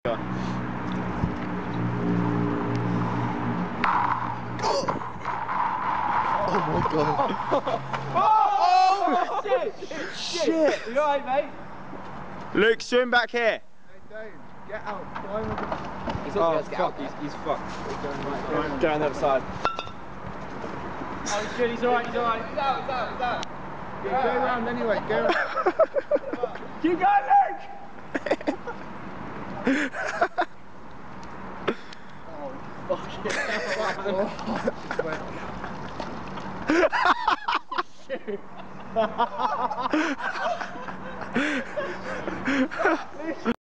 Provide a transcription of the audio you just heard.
Oh my god. Oh, shit. You alright, mate? Luke, swim back here. No, don't. Get out. He's not going to get out. He's fucked. Go on the other side. Oh, he's good. He's alright. He's alright. He's out. He's out. He's out. Yeah, go around anyway. Go around. Keep going, Luke! Oh, fuck it.